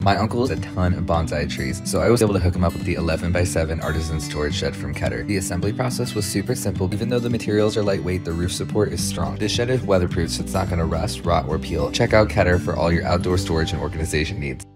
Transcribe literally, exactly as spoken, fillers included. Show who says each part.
Speaker 1: My uncle has a ton of bonsai trees, so I was able to hook him up with the eleven by seven Artisan storage shed from Keter. The assembly process was super simple. Even though the materials are lightweight, the roof support is strong. This shed is weatherproof, so it's not going to rust, rot, or peel. Check out Keter for all your outdoor storage and organization needs.